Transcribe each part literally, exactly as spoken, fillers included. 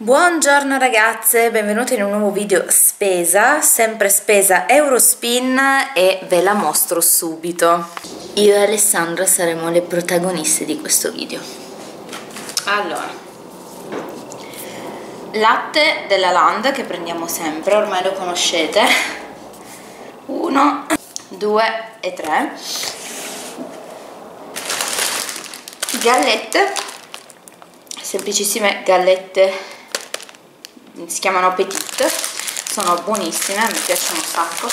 Buongiorno ragazze, benvenute in un nuovo video spesa, sempre spesa Eurospin, e ve la mostro subito. Io e Alessandra saremo le protagoniste di questo video. Allora, latte della Land che prendiamo sempre, ormai lo conoscete, uno, due e tre, gallette, semplicissime gallette, si chiamano Petit, sono buonissime, mi piacciono un sacco.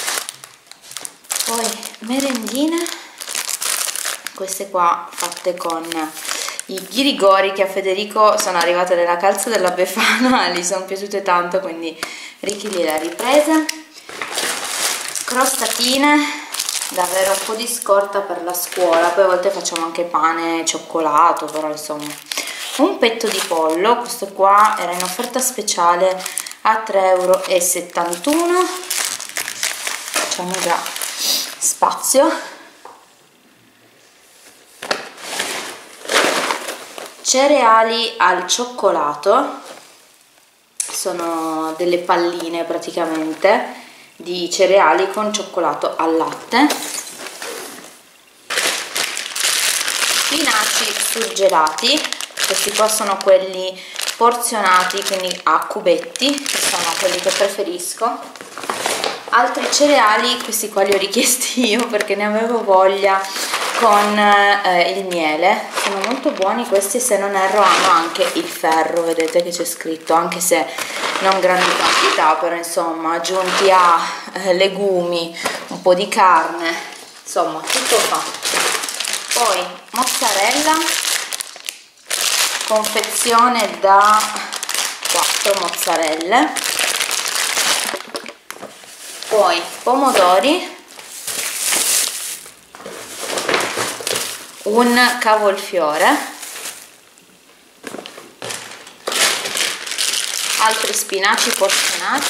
Poi merendine, queste qua fatte con i ghirigori che a Federico sono arrivate nella calza della Befana, gli sono piaciute tanto, quindi Ricky le ha riprese. Crostatine da avere un po' di scorta per la scuola, poi a volte facciamo anche pane e cioccolato, però insomma. Un petto di pollo, questo qua era in offerta speciale a tre e settantuno euro, facciamo già spazio. Cereali al cioccolato, sono delle palline praticamente di cereali con cioccolato al latte. Spinaci surgelati, questi qua sono quelli porzionati, quindi a cubetti, che sono quelli che preferisco. Altri cereali, questi qua li ho richiesti io perché ne avevo voglia, con eh, il miele, sono molto buoni questi, se non erro hanno anche il ferro, vedete che c'è scritto, anche se non grandi quantità, però insomma aggiunti a eh, legumi, un po' di carne, insomma tutto fa. Poi mozzarella, confezione da quattro mozzarelle, poi pomodori, un cavolfiore, altri spinaci porzionati,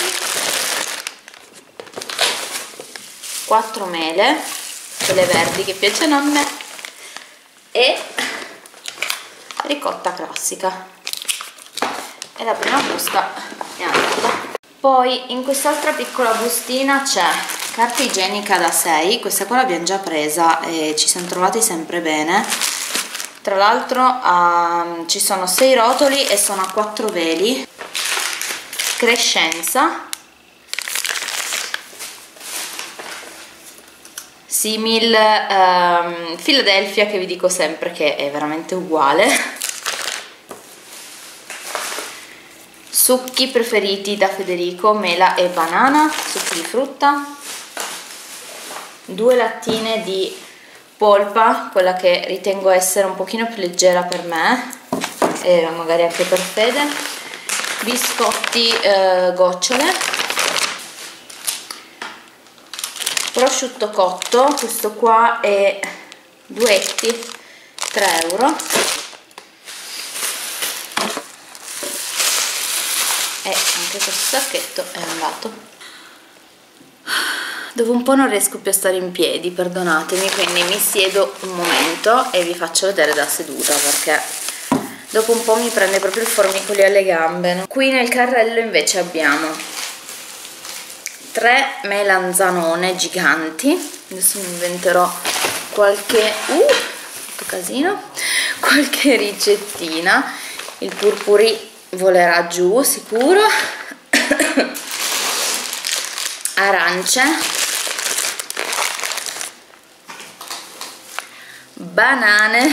quattro mele, quelle verdi che piacciono a me, e ricotta classica. E la prima busta è andata. Poi in quest'altra piccola bustina c'è carta igienica da sei, questa qua l'abbiamo già presa e ci siamo trovati sempre bene. Tra l'altro uh, ci sono sei rotoli e sono a quattro veli. Crescenza, simil um, Philadelphia, che vi dico sempre che è veramente uguale. Succhi preferiti da Federico, mela e banana, succhi di frutta. Due lattine di polpa, quella che ritengo essere un pochino più leggera per me e magari anche per Fede. Biscotti eh, gocciole. Prosciutto cotto, questo qua è duetti, tre euro. E anche questo sacchetto è andato. Dopo un po' non riesco più a stare in piedi, perdonatemi, quindi mi siedo un momento e vi faccio vedere da seduta, perché dopo un po' mi prende proprio il formicolio alle gambe. Qui nel carrello invece abbiamo tre melanzanone giganti, adesso mi inventerò qualche uh, tutto casino, qualche ricettina. Il purpurì volerà giù sicuro. Arance, banane,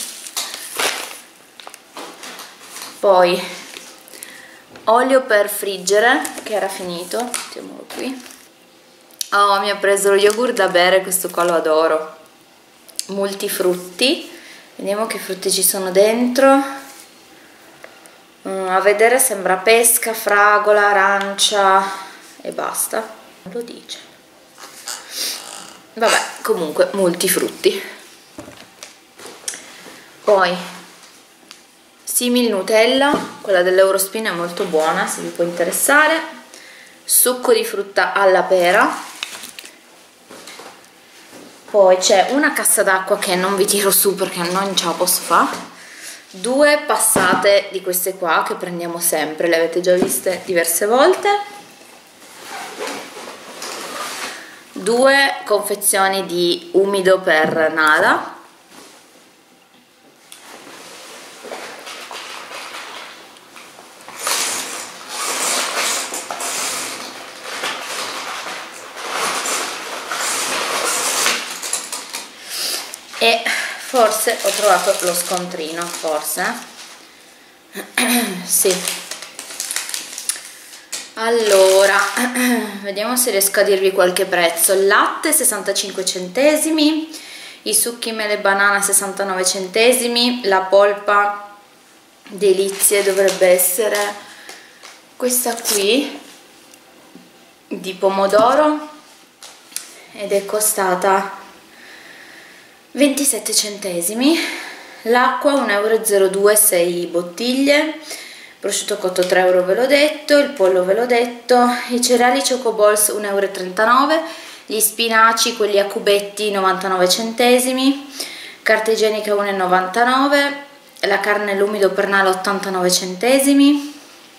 poi olio per friggere che era finito, mettiamolo qui. Oh, mi ha preso lo yogurt da bere, questo qua lo adoro. Multifrutti, vediamo che frutti ci sono dentro. Mm, a vedere sembra pesca, fragola, arancia e basta, non lo dice. Vabbè, comunque multifrutti. Poi simil Nutella, quella dell'Eurospin è molto buona, se vi può interessare. Succo di frutta alla pera. Poi c'è una cassa d'acqua che non vi tiro su perché non ce la posso fare, due passate di queste qua che prendiamo sempre, le avete già viste diverse volte, due confezioni di umido per Nala, e forse ho trovato lo scontrino, forse sì. Allora vediamo se riesco a dirvi qualche prezzo. Il latte sessantacinque centesimi, i succhi mele e banana sessantanove centesimi, la polpa delizie dovrebbe essere questa qui di pomodoro ed è costata ventisette centesimi. L'acqua un euro zero due, sei bottiglie, prosciutto cotto tre euro ve l'ho detto, il pollo ve l'ho detto, i cereali Choco Balls un euro e trentanove, gli spinaci quelli a cubetti novantanove centesimi, carta igienica uno e novantanove, la carne l'umido per Nala ottantanove centesimi,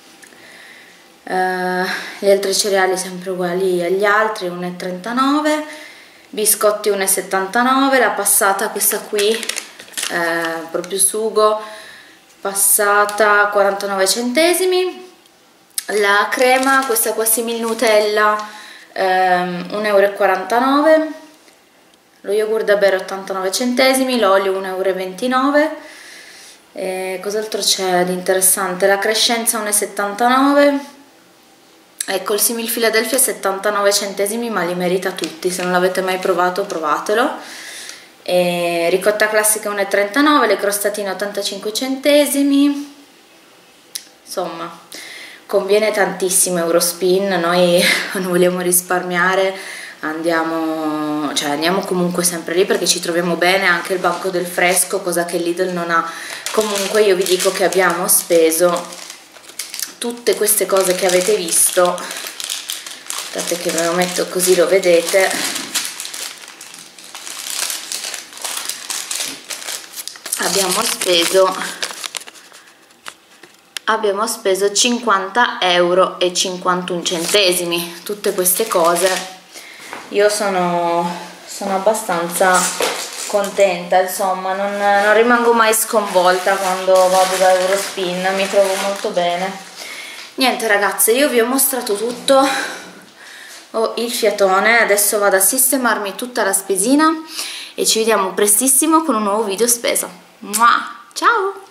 uh, gli altri cereali sempre uguali agli altri uno e trentanove, biscotti uno e settantanove, la passata questa qui eh, proprio sugo passata quarantanove centesimi, la crema questa qua simil Nutella ehm, uno e quarantanove euro, lo yogurt da bere ottantanove centesimi, l'olio uno e ventinove euro. E cos'altro c'è di interessante? La crescenza uno e settantanove, ecco il simil Philadelphia settantanove centesimi, ma li merita tutti, se non l'avete mai provato provatelo. E ricotta classica uno e trentanove, le crostatine ottantacinque centesimi, insomma conviene tantissimo Eurospin. Noi non vogliamo risparmiare, andiamo, cioè andiamo comunque sempre lì perché ci troviamo bene, anche il banco del fresco, cosa che Lidl non ha. Comunque io vi dico che abbiamo speso tutte queste cose che avete visto, aspettate che me lo metto così lo vedete, abbiamo speso abbiamo speso cinquanta euro e cinquantuno centesimi, tutte queste cose. Io sono, sono abbastanza contenta, insomma non, non rimango mai sconvolta quando vado da Eurospin, mi trovo molto bene. Niente ragazze, io vi ho mostrato tutto, ho il fiatone, adesso vado a sistemarmi tutta la spesina e ci vediamo prestissimo con un nuovo video spesa. Ciao!